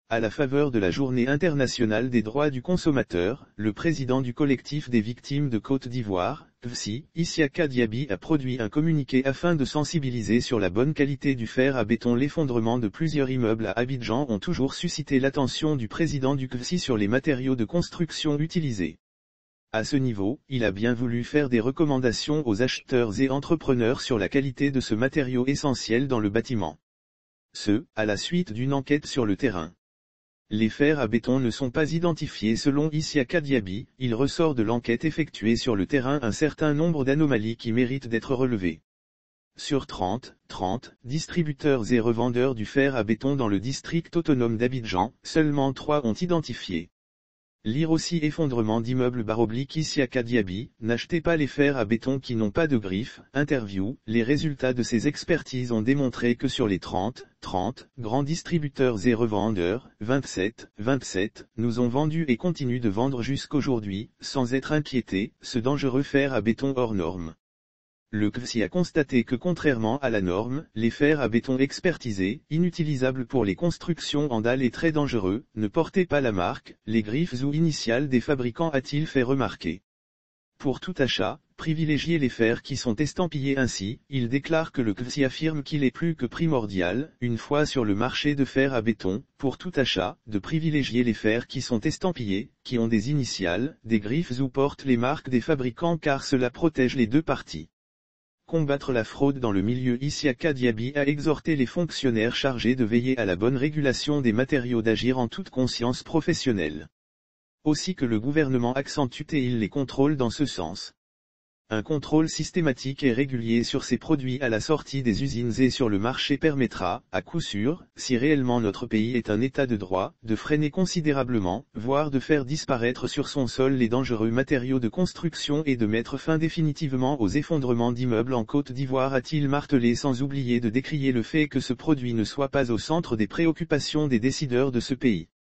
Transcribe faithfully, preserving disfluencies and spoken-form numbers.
À la faveur de la Journée internationale des droits du consommateur, le président du collectif des victimes de Côte d'Ivoire, K V S I, Isiaka Diaby a produit un communiqué afin de sensibiliser sur la bonne qualité du fer à béton. L'effondrement de plusieurs immeubles à Abidjan ont toujours suscité l'attention du président du K V S I sur les matériaux de construction utilisés. À ce niveau, il a bien voulu faire des recommandations aux acheteurs et entrepreneurs sur la qualité de ce matériau essentiel dans le bâtiment. Ce, à la suite d'une enquête sur le terrain. Les fers à béton ne sont pas identifiés selon Isiaka Diaby. Il ressort de l'enquête effectuée sur le terrain un certain nombre d'anomalies qui méritent d'être relevées. Sur trente, trente distributeurs et revendeurs du fer à béton dans le district autonome d'Abidjan, seulement trois ont identifié. Lire aussi effondrement d'immeubles barobliques. Isiaka Diaby, n'achetez pas les fers à béton qui n'ont pas de griffes. Interview, les résultats de ces expertises ont démontré que sur les trente, trente, grands distributeurs et revendeurs, vingt-sept, vingt-sept, nous ont vendu et continuent de vendre jusqu'aujourd'hui, sans être inquiétés, ce dangereux fer à béton hors norme. Le K V S I a constaté que contrairement à la norme, les fers à béton expertisés, inutilisables pour les constructions en dalles et très dangereux, ne portaient pas la marque, les griffes ou initiales des fabricants, a-t-il fait remarquer. Pour tout achat, privilégiez les fers qui sont estampillés ainsi. Il déclare que le K V S I affirme qu'il est plus que primordial, une fois sur le marché de fer à béton, pour tout achat, de privilégier les fers qui sont estampillés, qui ont des initiales, des griffes ou portent les marques des fabricants car cela protège les deux parties. Combattre la fraude dans le milieu. Isiaka Diaby a exhorté les fonctionnaires chargés de veiller à la bonne régulation des matériaux d'agir en toute conscience professionnelle. Aussi que le gouvernement accentue-t-il les contrôles dans ce sens. Un contrôle systématique et régulier sur ces produits à la sortie des usines et sur le marché permettra, à coup sûr, si réellement notre pays est un état de droit, de freiner considérablement, voire de faire disparaître sur son sol les dangereux matériaux de construction et de mettre fin définitivement aux effondrements d'immeubles en Côte d'Ivoire, a-t-il martelé, sans oublier de décrier le fait que ce produit ne soit pas au centre des préoccupations des décideurs de ce pays.